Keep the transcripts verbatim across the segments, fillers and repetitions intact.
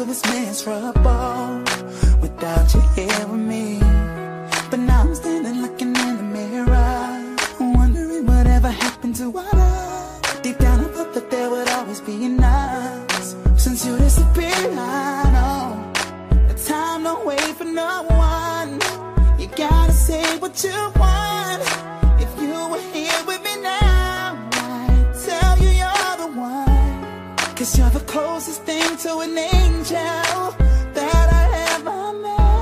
this miserable without you here with me. But now I'm standing looking in the mirror, wondering whatever happened to our love. Deep down I thought that there would always be an us. Since you disappeared, I know the time don't wait for no one. You gotta say what you want. If you were here with me now, I'd tell you you're the one. Cause you're the closest thing to an angel that I ever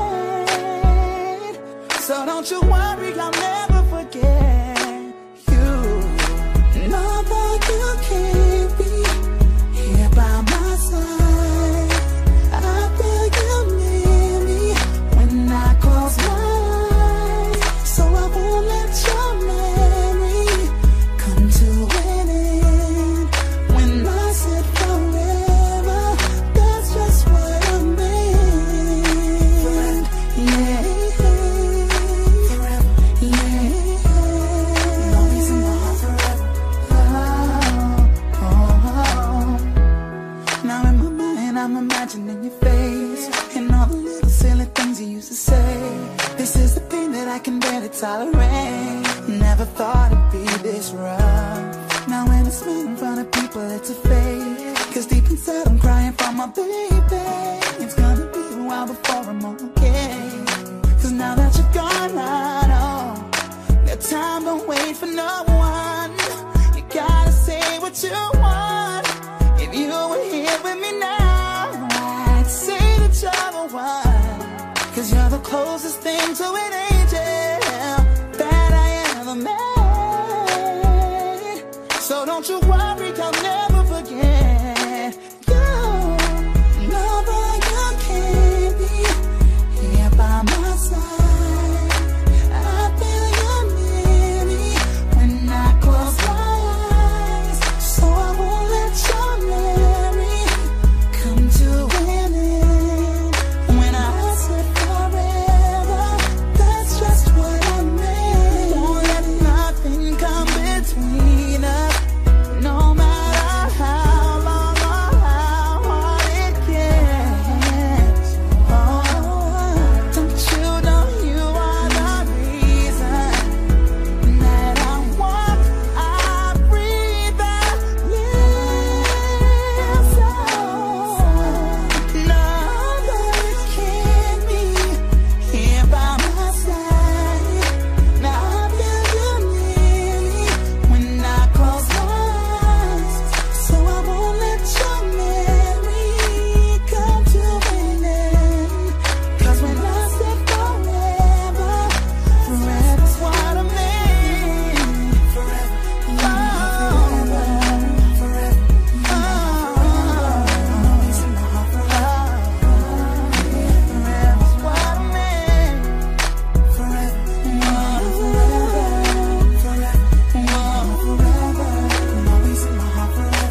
met. So don't you worry, I'll never forget you. Know that you can't be here by my side. I feel you near me when I close my eyes. So I won't let your memory come to an end. When I said forever, that's just what I meant. Forever, yeah. Forever, yeah. No reason why forever. Oh, oh, oh. Now in my mind I'm imagining your face and all the little silly things you used to say. This is the pain that I can barely tolerate. Never thought it'd be this rough. Now when I smile in front of people it's a fake. Cause deep inside I'm crying for my baby. It's gonna be a while before I'm okay. Cause now that you're gone I know that time don't wait for no one. You gotta say what you want. If you were here with me now, I'd say that you're the one. Cause you're the closest thing to an angel that I ever met. So don't you worry, I'll never forget you. Know that you can't be here by my side. I feel you near me when I close my eyes. So I won't let your memory come to an end. When I said forever, that's just what I meant. Won't let nothing come between us, no matter how long or how hard it gets. Oh, don't you know you are the reason that I walk, I breathe, I live. So no, that it can't be here by my side. Now I feel you near me when I close my eyes. So I won't let your memory come to an end. Cause when I said forever, forever's what I mean. Forever, forever, forever, forever's what I mean. Forever, forever, forever, always in my heart forever.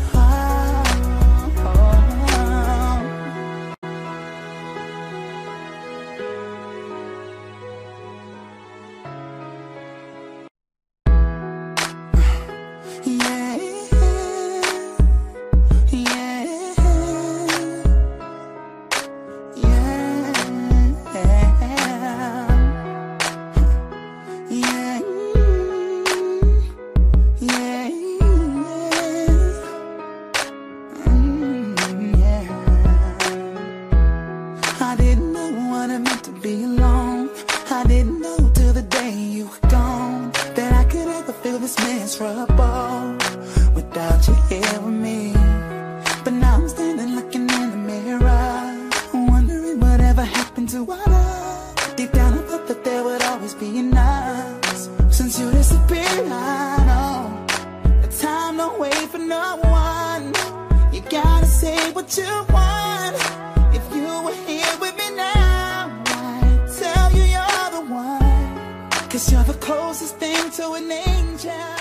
Yeah, yeah, yeah, yeah, yeah. I didn't know what it meant to be alone. I didn't know till the day you were gone that I could ever feel this miserable without you here with me. But now I'm standing looking in the mirror, wondering whatever happened to our love. Deep down I thought that there would always be an us. Since you disappeared, I know the time don't wait for no one. You gotta say what you want. If you were here with me now, I'd tell you you're the one. Cause you're the closest thing to an angel.